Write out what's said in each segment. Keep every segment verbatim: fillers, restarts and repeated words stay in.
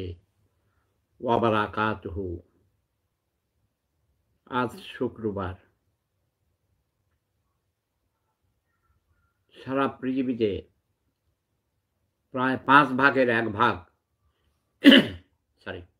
ওয়া বারাকাতুহু। আজ শুক্রবার সারা পৃথিবীতে প্রায় পাঁচ ভাগের এক ভাগ সরি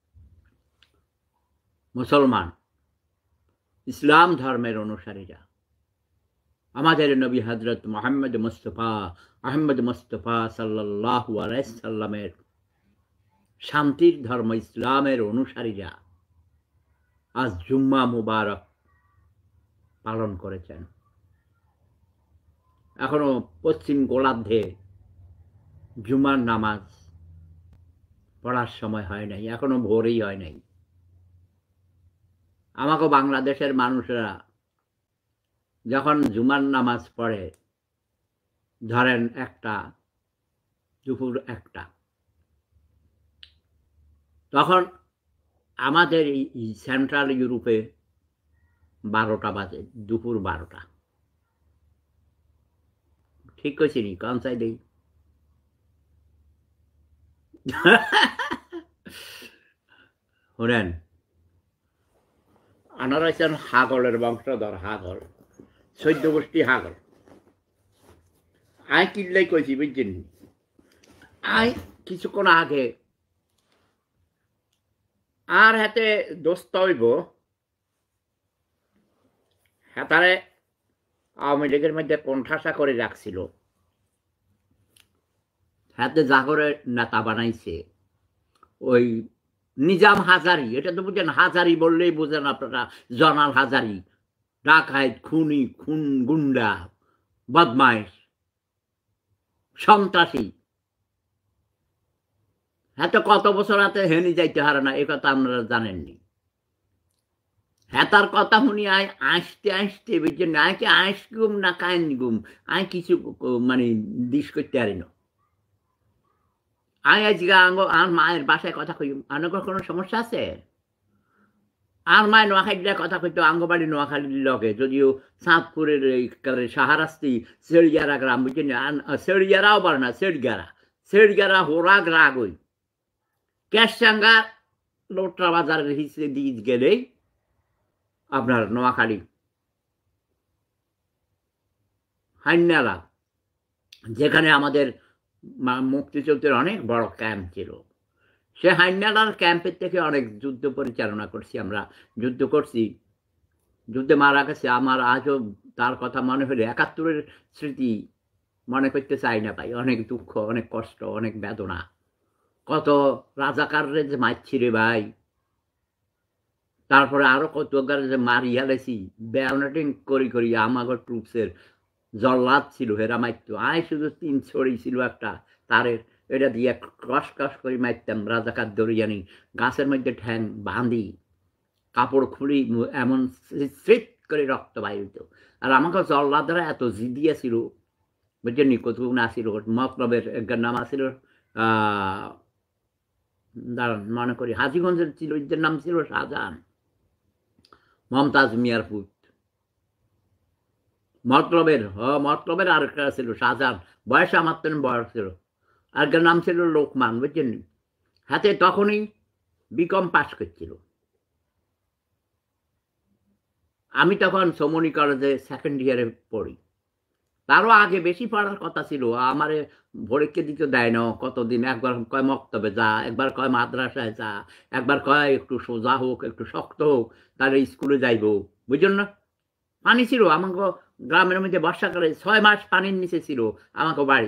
মুসলমান, ইসলাম ধর্মের অনুসারীরা আমাদের নবী হযরত মুহাম্মদ মুস্তাফা আহমদ মুস্তাফা সাল্লাল্লাহু আলাইহি সাল্লামের শান্তির ধর্ম ইসলামের অনুসারীরা আজ জুম্মা মুবারক পালন করেছেন। এখনো পশ্চিম গোলার্ধে জুমার নামাজ পড়ার সময় হয় নাই, এখনো ভোরই হয় নাই। আমাকে বাংলাদেশের মানুষরা যখন জুমার নামাজ পড়ে, ধরেন একটা দুপুর একটা, তখন আমাদের এই সেন্ট্রাল ইউরোপে বারোটা বাজে, দুপুর বারোটা। ঠিক কইছি নি? কনসাই দেই শোনেন, আনারা হচ্ছেন হাগলের বংশধর, হাগল, চৈদ্য গোষ্ঠী হাগল। আই কিল্লাই কইছি বুঝছেন, আই কিছুক্ষণ আগে আর হাতে দোস্ত হইব, হাতারে আওয়ামী লীগের মধ্যে কোণঠাসা করে রাখছিল, হাতে জাগরের নেতা বানাইছে ওই নিজাম হাজারি। এটা তো বুঝেন, হাজারি বললেই বুঝেন আপনারা, জনাল হাজারি, ডাকাইত, খুনি, খুন, গুন্ডা, বদমাইশ, সন্ত্রাসী। হ্যাঁ, তো কত বছর হাতে হেনি যাইতে হারে না, এ কথা আপনারা জানেননি। হ্যাঁ, তার কথা শুনি আয় আসতে আসতে বুঝছেন, আয় কি আইস গুম না কাইন গুম, আয় কিছু মানে দিস করতে পারি না। আয় আজকে আঙ্গ আর মায়ের বাসায় কথা কই, আনগর কোনো সমস্যা আছে? আর মায় নোয়াখালীর কথা কইতো, আঙ্গবাড়ি নোয়াখালীর লগে, যদিও চাঁদপুরের সাহারাস্তি সেড়িয়ারা গ্রাম বুঝছেন, সেড়িয়ারাও পারে না, সেড়গারা সেড়গারা হোরাগ রাগ ওই ক্যাশাঙ্গা লোটরা বাজারের হিসেবে দিয়ে গেলেই আপনার নোয়াখালী হাইনালা, যেখানে আমাদের মুক্তিযুদ্ধের অনেক বড় ক্যাম্প ছিল, সে হাইনালার ক্যাম্পের থেকে অনেক যুদ্ধ পরিচালনা করছি আমরা, যুদ্ধ করছি, যুদ্ধে মারা গেছে। আমার আজও তার কথা মনে হলে একাত্তরের স্মৃতি মনে করতে চাই না ভাই। অনেক দুঃখ, অনেক কষ্ট, অনেক বেদনা। কত রাজাকাররে যে মারছি রে ভাই, তারপরে আরো কত যে মারি হেলেছি, ব্যানাটিং করি করি আমাগর ট্রুপসের জল্লাদ ছিল, হেরা মারতো। আয় শুধু তিন ছড়ি ছিল একটা তারের, এটা দিয়ে কস কস করে মারতাম। রাজাকার দরিয়ানি গাছের মধ্যে ঠ্যাং বাঁধি, কাপড় খুলি, এমন স্ট্রিট করে রক্ত বাইর হইত। আর আমাকে জল্লাদরা এত জিদিয়া ছিল বুঝছেন, কতটুকু না ছিল। মতলবের একটার নাম আছিল দাঁড়ান মনে করি, হাজিগঞ্জের ছিল, এদের নাম ছিল শাহজাহান, মমতাজ মিয়ার পুত। মতলবের হ মতলবের আরেকটা ছিল শাহজাহান, বয়স আমার তো বয়স ছিল। আরেকটার নাম ছিল লোকমান বুঝছেন। হাতে তখনই বিকম পাস করছিল। আমি তখন সমনি কলেজে সেকেন্ড ইয়ারে পড়ি। তারও আগে বেশি পড়ার কথা ছিল। আমারে ভোরেকে দিতে দেয় না কতদিন। একবার কয় মক্তবে যা, একবার কয় মাদ্রাসায় যা, একবার কয় একটু সোজা হোক, একটু শক্ত হোক, তাহলে স্কুলে যাইব বুঝলেন না। পানি ছিল আমাকে গ্রামের মধ্যে, বর্ষাকালে ছয় মাস পানির নিচে ছিল আমাকে বাড়ি।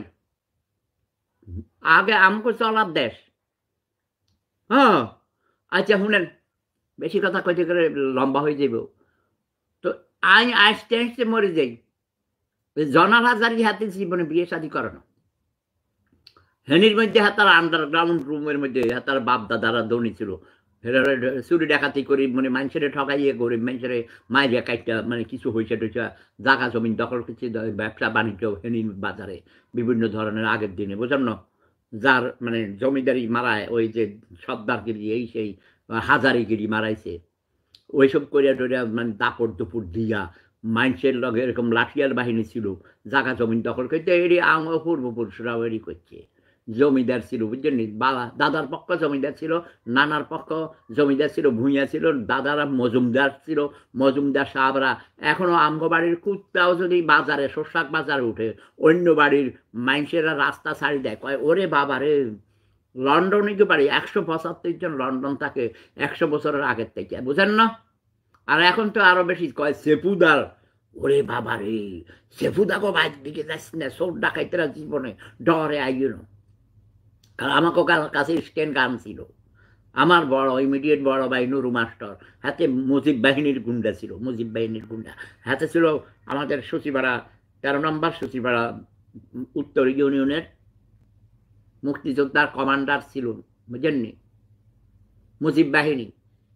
আগে আমাকে চলার দেশ। হ্যাঁ, আচ্ছা শুনেন, বেশি কথা কইতে গেলে লম্বা হয়ে যাব। তো আই আসতে আসতে মরে যাই। জনাল হাজারি হাতে জীবনে বিয়ে শাদী করানো, হেনির মধ্যে হাতার আন্ডারগ্রাউন্ড রুমের মধ্যে হাতার বাপ দাদারা ধনী ছিল, চুরি ডাকাতি করি, মানে মানুষের ঠকাইয়ে গরিব মানুষের মাইরিয়া কাইটা, মানে কিছু হয়েছে টইছে, জায়গা জমিন দখল করছে, ব্যবসা বাণিজ্য হেনির বাজারে বিভিন্ন ধরনের আগের দিনে বুঝলেন না। যার মানে জমিদারি মারায়, ওই যে সর্দারগিরি এই সেই হাজারিগিরি মারাইছে, ওইসব করিয়া টরিয়া মানে দাপড় দুপুর দিয়া মানুষের লগে এরকম লাঠিয়ার বাহিনী ছিল, জায়গা জমিন দখল করতে, এটি আম পূর্বপুরুষরাও এরই করছে। জমিদার ছিল, বুঝছেন নি? বাবা দাদার পক্ষ জমিদার ছিল, নানার পক্ষ জমিদার ছিল, ভূঁইয়া ছিল, দাদারা মজুমদার ছিল, মজুমদার সাহেবরা। এখনো আমগো বাড়ির কুত্তাও যদি বাজারে শোষাক বাজারে উঠে, অন্য বাড়ির মানুষেরা রাস্তা ছাড়ি দেয়, কয় ওরে বাবা রে, লন্ডনে কি পারি একশো পঁচাত্তর জন লন্ডন থাকে একশো বছরের আগের থেকে, বুঝেন না? আর এখন তো আরো বেশি কয় সেফুদার, ওরে বাবা রে, সেফুদাকে বাইর দিকে যাস না, চোর ডাকাইতেরা জীবনে ডরে আইও না। আর আমাকে কাছে স্ট্যান্ড গান ছিল, আমার বড় ইমিডিয়েট বড় ভাই নুরু মাস্টার, হাতে মুজিব বাহিনীর গুন্ডা ছিল, মুজিব বাহিনীর গুন্ডা হাতে ছিল। আমাদের সচিবাড়া তেরো নম্বর সচিবাড়া উত্তর ইউনিয়নের মুক্তিযোদ্ধার কমান্ডার ছিল, বুঝেননি, মুজিব বাহিনী।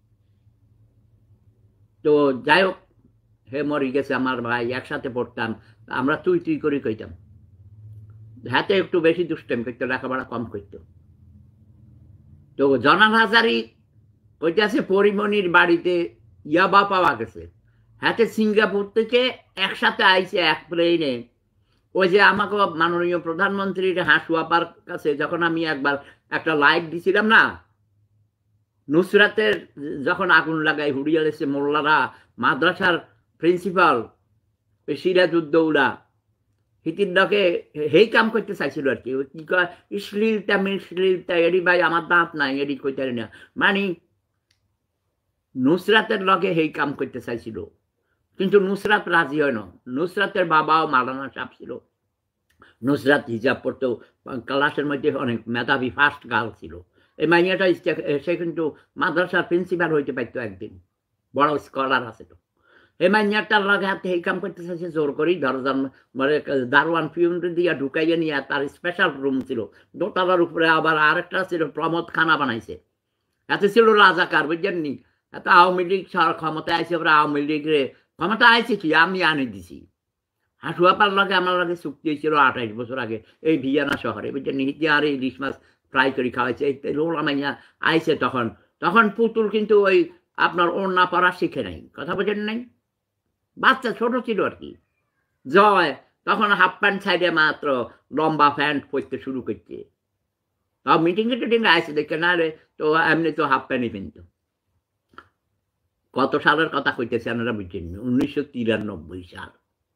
তো যাই হোক, হে মরে গেছে আমার ভাই, একসাথে পড়তাম আমরা, তুই তুই করে কইতাম। হাতে একটু বেশি দুষ্টেম করতো, লেখাপড়া কম করতো। তো জনাব হাজারি কইতেছে পরিমণির বাড়িতে ইয়াবা পাওয়া গেছে, হাতে সিঙ্গাপুর থেকে একসাথে আইছে এক প্লেনে। ওই যে আমাকে মাননীয় প্রধানমন্ত্রীর হাসুয়াপার কাছে যখন আমি একবার একটা লাইভ দিছিলাম না, নুসরাতের যখন আগুন লাগাই হুড়িয়ে এসে মোল্লারা, মাদ্রাসার প্রিন্সিপাল সিরাজউদ্দৌলা হিতিরকে হেই কাম করতে চাইছিল আর কি, কি কয় শ্লীলতা মিশ্লীলতা, এডি ভাই আমার দাঁত নাই, এডি কইতে না, মানে নুসরাতের লগে হেই কাম করতে চাইছিল, কিন্তু নুসরাত রাজি হয় না। নুসরাতের বাবাও মালানা সাহেব ছিল, নুসরাত হিজাব পড়তো, ক্লাসের মধ্যে অনেক মেধাবী ফার্স্ট গার্ল ছিল। এই মাইয়াটা সে কিন্তু মাদ্রাসার প্রিন্সিপাল হইতে পারতো একদিন, বড় স্কলার আছে। তো এই মাইয়াটার লগে হাতে এই কাম করতে চাইছে জোর করি, দরজার মানে দারোয়ান পিউনটা দিয়া ঢুকাইয়া নিয়ে, তার স্পেশাল রুম ছিল দোতলার উপরে, আবার আরেকটা ছিল প্রমোদ খানা বানাইছে, এত ছিল রাজাকার, বুঝছেননি? এত আওয়ামী লীগ ক্ষমতা আইছে, আওয়ামী লীগের ক্ষমতা আইছে কি আমি আনি দিছি। হাসুয়াপার লগে আমার লগে চুক্তি হয়েছিল আঠাইশ বছর আগে এই ভিয়ানা শহরে, বুঝছেন? হিতে আর ইলিশ মাছ ফ্রাই করে খাওয়াইছে। রোলা মাইয়া আইছে তখন, তখন পুতুল কিন্তু ওই আপনার ওড়না পরা শিখে নাই, কথা বোঝেন নাই, বাচ্চা ছোট ছিল আর কি। জয় তখন হাফ প্যান্ট সাইডে মাত্র লম্বা প্যান্ট পরতে শুরু করছে, তাও মিটিং টিটিং আইসে দেখে না রে, তো এমনি তো হাফ প্যান্টই কিনতো। কত সালের কথা কইতেছি আপনারা বুঝছেন? উনিশশো তিরানব্বই সাল।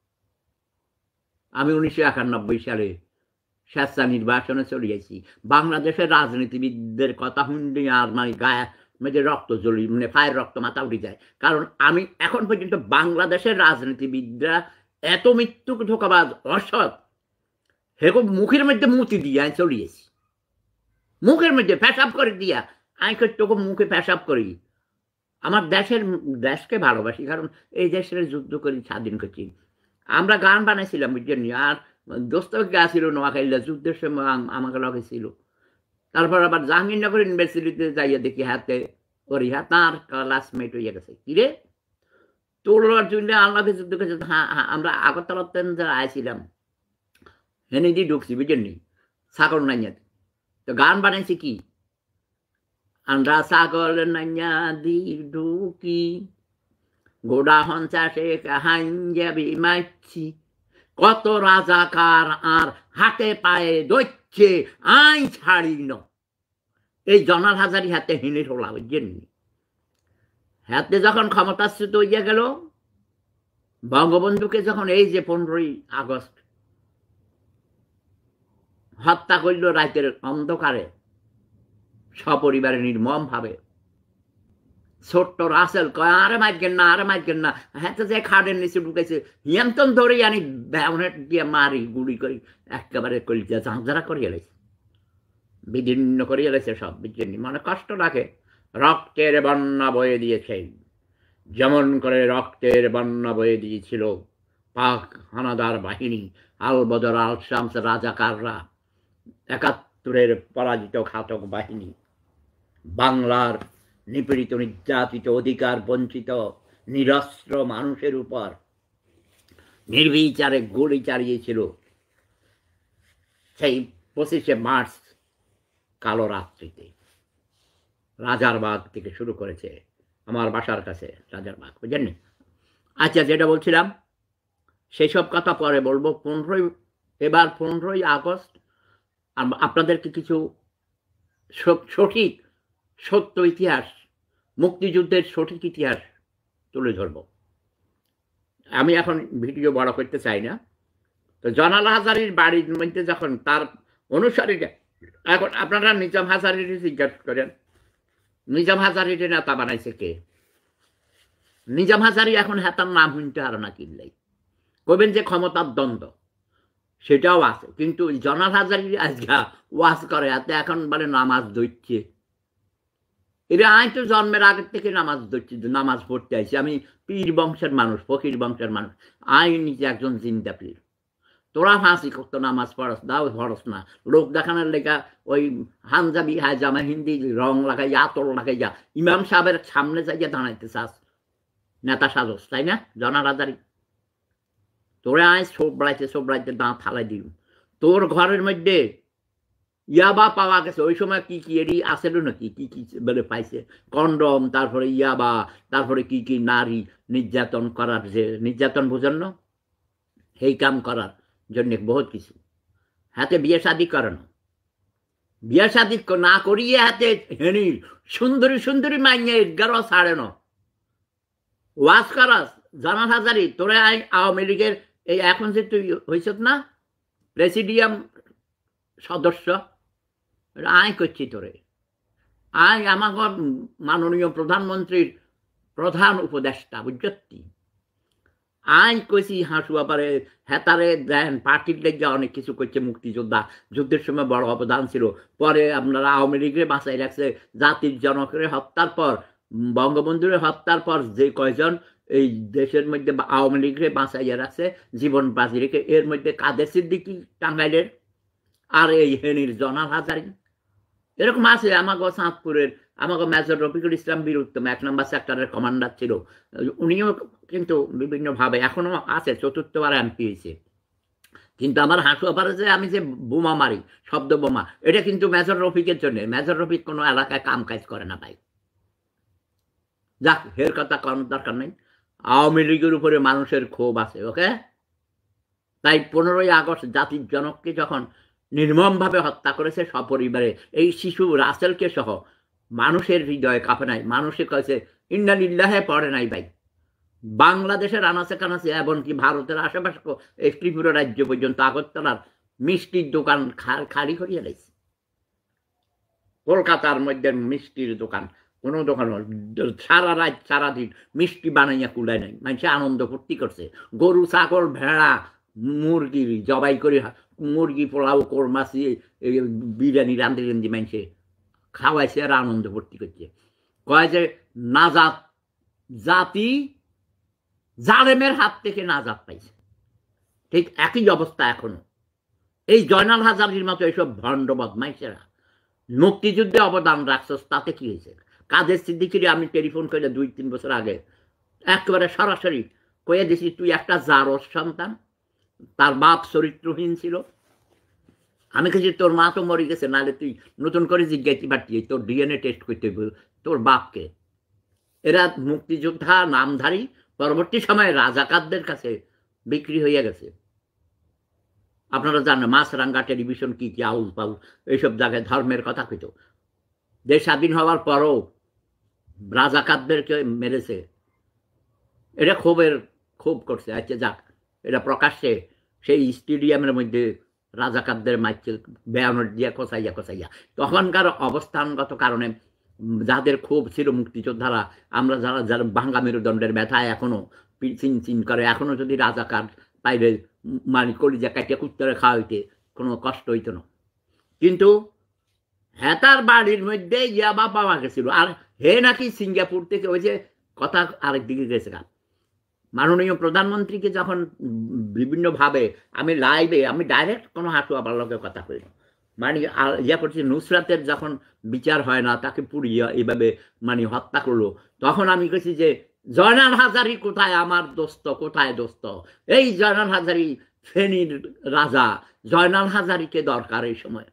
আমি উনিশশো একানব্বই সালে স্বেচ্ছা নির্বাচনে চলে গেছি। বাংলাদেশের রাজনীতিবিদদের কথা শুনলে আর মানে গায়ে মানে রক্ত জ্বলি, মানে ফায়ের রক্ত মাথা উঠে যায়। কারণ আমি এখন পর্যন্ত বাংলাদেশের রাজনীতিবিদরা এত মৃত্যু ধোকাবাজ, অসৎ, হেগো মুখের মধ্যে মুতি দিয়ে আমি চলে গেছি, মুখের মধ্যে পেশাব করে দিয়া আমি তোকে মুখে পেশাব করি। আমার দেশের দেশকে ভালোবাসি, কারণ এই দেশের যুদ্ধ করি, স্বাধীন করছি। আমরা গান বানাইছিলাম, বুঝছেন? আর দোস্ত গা ছিল নোয়াখাইলা, যুদ্ধের সময় আমাকে লগে ছিল। তারপর আবার জাহাঙ্গীরনগর ইউনিভার্সিটিতে যাইয়া দেখি হাতে করি, হ্যাঁ তার ক্লাসমেট হইয়া গেছে। কিরে তোর জন্য আল্লাহকে যুদ্ধ করেছে? হ্যাঁ হ্যাঁ, আমরা আগরতলাতে যারা আইছিলাম হেনে দিয়ে ঢুকছি, বুঝছেন? সাগর নাইয়াতে তো গান বানাইছি কি, আমরা সাগর নাইয়া দি ঢুকি, গোড়া হঞ্চাসে হাঞ্জাবি মাইছি, কত রাজাকার আর হাতে পায়ে দৈচ্ছে আই ছাড়ি ন। এই জনার হাজারি হাতে হেনে ঠোলা, বুঝছেন? হাতে যখন ক্ষমতাচ্যুত হইয়া গেল, বঙ্গবন্ধুকে যখন এই যে পনেরোই আগস্ট হত্যা করল রাতের অন্ধকারে সপরিবারে নির্মম ভাবে, ছোট্ট রাসেল কয় আরে মাইকেন না, আরে মাইকেন না, হাতে যে খাটের নিচে ঢুকেছে, হিয়ান্তন ধরে আনি ব্যাউনেট দিয়ে মারি গুড়ি করি, একেবারে কলিজা ঝাঁঝরা করিয়ে লেছে, বিদীর্ণ করিয়ে লেছে সব, বুঝছেন? মানে কষ্ট লাগে। রক্তের বন্যা বয়ে দিয়েছে, যেমন করে রক্তের বন্যা বয়ে দিয়েছিল পাক হানাদার বাহিনী, আলবদর আল শামস রাজাকাররা, একাত্তরের পরাজিত ঘাতক বাহিনী, বাংলার নিপীড়িত নির্যাতিত অধিকার বঞ্চিত নিরস্ত্র মানুষের উপর নির্বিচারে গুলি চালিয়েছিল সেই পঁচিশে মার্চ কালো রাত্রিতে। রাজারবাগ থেকে শুরু করেছে, আমার বাসার কাছে রাজারবাগ, বুঝলেন? আচ্ছা, যেটা বলছিলাম সেই সব কথা পরে বলবো। পনেরোই এবার পনেরোই আগস্ট আপনাদেরকে কিছু সঠিক সত্য ইতিহাস, মুক্তিযুদ্ধের সঠিক ইতিহাস তুলে ধরব। আমি এখন ভিডিও বড় করতে চাই না। তো জনাল হাজারীর বাড়ির মধ্যে যখন তার অনুসারীরা, এখন আপনারা নিজাম হাজারীর জিজ্ঞাসা করেন নিজাম হাজারীর নেতা বানাইছে কে? নিজাম হাজারী এখন হেতার নাম শুনতে আর না কিনলেই কবেন যে ক্ষমতার দ্বন্দ্ব, সেটাও আছে। কিন্তু জনাল হাজারী আজকে ওয়াজ করে হাতে এখন বলে নামাজ ধরছে। এরা আই তো জন্মের আগের থেকে নামাজ ধরছি, নামাজ পড়তে আইছি। আমি পীর বংশের মানুষ, ফকির বংশের মানুষ, আই নিজে একজন জিন্দা পীর। তোরা ফাঁসি করতো নামাজ পড়স, দাও পড়স না, লোক দেখানোর লেখা ওই হামজাবি হায়জামা হিন্দি রং লাগাইয়া আতর লাগাইয়া ইমাম সাহেবের সামনে যাইয়া দাঁড়াইতে চাস, নেতা সাজস, তাই না? জনাল হাজারী তোরা আয় সোবড়াইতে সোবড়াইতে দাঁত ফালাই দিল। তোর ঘরের মধ্যে ইয়াবা পাওয়া গেছে, ওই সময় কি কি এরই আসেল নাকি, কি কি বলে পাইছে, কন্ডম, তারপরে ইয়াবা, তারপরে কি কি নারী নির্যাতন করার, যে নির্যাতন বোঝানো সেই কাম করার জন্য বহুত কিছু। হাতে বিয়ে শাদি করানো, বিয়ে শাদি না করিয়ে হাতে হেনি সুন্দরী সুন্দরী মাইনে এগারো সাড়ে ন ওয়াজ করাস। জনাল হাজারী তোরা আই আওয়ামী লীগের এই এখন যে তুই হয়েছ না প্রেসিডিয়াম সদস্য, আয় করছি তোরে, আয় আমার মাননীয় প্রধানমন্ত্রীর প্রধান উপদেষ্টা, বুঝছি? আয় কইছি হাসুয়া পারে হেতারে দেন, পার্টির লেগে অনেক কিছু করছে, মুক্তিযোদ্ধা যুদ্ধের সময় বড় অবদান ছিল। পরে আপনারা আওয়ামী লীগের বাঁচাই রাখছে, জাতির জনকের হত্যার পর, বঙ্গবন্ধুর হত্যার পর যে কয়জন এই দেশের মধ্যে আওয়ামী লীগের বাঁচাইয়া রাখছে জীবন বাজি রেখে, এর মধ্যে কাদের সিদ্দিকী টাঙ্গাইলের, আর এই হেনির জনাল হাজারী, এরকম আছে। আমাকে চাঁদপুরের আমাকে মেজর রফিকুল ইসলাম বীর উত্তম এক নম্বর সেক্টরের কমান্ডার ছিল, উনিও কিন্তু বিভিন্নভাবে এখনো আছে, চতুর্থবার এমপি হয়েছে। কিন্তু আমার হাসুয়া পারে যে আমি যে বোমা মারি, শব্দ বোমা, এটা কিন্তু মেজর রফিকের জন্য। মেজর রফিক কোনো এলাকায় কাম কাজ করে না ভাই। যাক, এর কথা করার দরকার নেই। আওয়ামী লীগের উপরে মানুষের ক্ষোভ আছে, ওকে? তাই পনেরোই আগস্ট জাতির জনককে যখন নির্মমভাবে হত্যা করেছে সপরিবারে, এই শিশু রাসেলকে সহ, মানুষের হৃদয়ে কাঁপে নাই। মানুষে কয়েছে ইন্না লিল্লাহে পড়ে নাই ভাই। বাংলাদেশের আনাচে কানাচে, এমনকি ভারতের আশেপাশে এই ত্রিপুরা রাজ্য পর্যন্ত আগরতলার মিষ্টির দোকান খালি করিয়া দিয়েছে। কলকাতার মধ্যে মিষ্টির দোকান, কোনো দোকান সারা রাত সারাদিন মিষ্টি বানাইয়া কুলায় নাই, মানুষে আনন্দ ফুর্তি করছে। গরু, ছাগল, ভেড়া, মুরগি জবাই করে, মুরগি পোলাও, কোরমাছি, বিরিয়ানি রান্ধি রান্ধি মানুষে খাওয়াইছে আর আনন্দ ফুর্তি করছে। কয় যে নাজাত, জাতি জালেমের হাত থেকে নাজাত পাইছে। ঠিক একই অবস্থা এখনো। এই জয়নাল হাজারীর মতো এইসব ভণ্ড বদমাইশেরা মুক্তিযুদ্ধে অবদান রাখছস, তাতে কি হয়েছে? কাদের সিদ্দিকিরে আমি টেলিফোন করে দুই তিন বছর আগে একেবারে সরাসরি কয়ে দিছি, তুই একটা জারস সন্তান, তার বাপ চরিত্রহীন ছিল। আমি কেছি তোর মা তো মরে গেছে, নাহলে তুই নতুন করে জিজ্ঞাসা পাঠিয়ে তোর ডিএনএ টেস্ট করতে তোর বাপকে। এরা মুক্তিযোদ্ধা নামধারী পরবর্তী সময়ে রাজাকারদের কাছে বিক্রি হইয়া গেছে। আপনারা জানেন মাছরাঙ্গা টেলিভিশন কি কি আউল পাউল এইসব জায়গায় ধর্মের কথা কইত। দেশ স্বাধীন হওয়ার পরও রাজাকারদেরকে মেরেছে। এটা ক্ষোভের ক্ষোভ করছে। আচ্ছা যাক, এটা প্রকাশ্যে সেই স্টেডিয়ামের মধ্যে রাজাকারদের মারছে ব্যানার দিয়া কষাইয়া কষাইয়া। তখনকার অবস্থানগত কারণে যাদের ক্ষোভ ছিল মুক্তিযোদ্ধারা, আমরা যারা যারা ভাঙ্গা মেরুদণ্ডের ব্যথায় এখনো চিন চিন করে, এখনো যদি রাজাকার পাইলে মানে কলিজা কাটিয়া কুত্তরে খাওয়া হইতে কোনো কষ্ট হইত না। কিন্তু হেতার বাড়ির মধ্যে ইয়াবা পাওয়া গেছিল, আর হে নাকি সিঙ্গাপুর থেকে ওই যে কথা আরেক দিকে গেছে। মাননীয় প্রধানমন্ত্রীকে যখন বিভিন্নভাবে আমি লাইভে, আমি ডাইরেক্ট কোনো হাঁটু আবার লোকের কথা করি না, মানে ইয়া করছি, নুসরাতের যখন বিচার হয় না, তাকে পুড়িয়ে এইভাবে মানে হত্যা করলো, তখন আমি কেছি যে জয়নাল হাজারী কোথায়, আমার দোস্ত কোথায় দোস্ত? এই জয়নাল হাজারী ফেনীর রাজা, জয়নাল হাজারীকে দরকার এই সময়।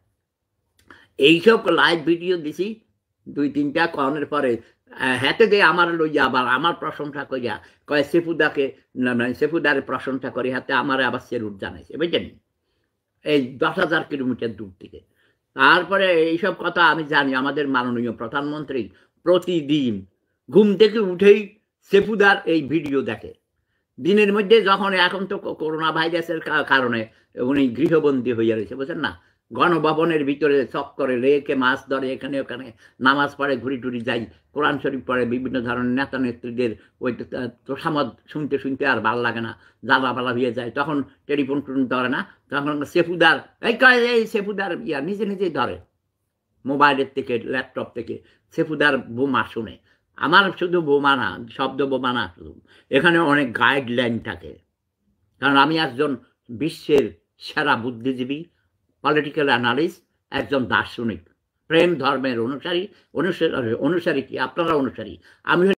এইসব লাইভ ভিডিও দিছি দুই তিনটা কনের পরে হেঁটে দিয়ে আমার লইয়া আবার আমার প্রশংসা করিয়া কয় সেফুদাকে, সেফুদার প্রশংসা করি হাতে আমার আবার সেরুট জানাইছে, বুঝলেন? এই দশ হাজার কিলোমিটার দূর থেকে। তারপরে এইসব কথা আমি জানি আমাদের মাননীয় প্রধানমন্ত্রী প্রতিদিন ঘুম থেকে উঠেই সেফুদার এই ভিডিও দেখে। দিনের মধ্যে যখন এখন তো করোনা ভাইরাসের কারণে উনি গৃহবন্দী হইয়া রয়েছে, বুঝছেন না, গণভবনের ভিতরে চক্করে রেখে মাছ ধরে এখানে ওখানে নামাজ পড়ে, ঘুরি টুরি যাই, কোরআন শরীফ পড়ে, বিভিন্ন ধরনের নেতা নেত্রীদের ওই তোষামদ শুনতে শুনতে আর ভাল লাগে না, জ্বালা পালা হয়ে যায়, তখন টেলিফোন টুন ধরে না, তখন সেফুদার এই কয় এই সেফুদার ইয়া নিজে নিজেই ধরে মোবাইলের থেকে ল্যাপটপ থেকে সেফুদার বোমা শুনে। আমার শুধু বোমা না, শব্দ বোমা না, শুধু এখানে অনেক গাইডলাইন থাকে, কারণ আমি একজন বিশ্বের সেরা বুদ্ধিজীবী, পলিটিক্যাল অ্যানালিস্ট, একজন দার্শনিক, প্রেম ধর্মের অনুসারী, অনুসারী অনুসারী কি আপনারা অনুসারী, আমি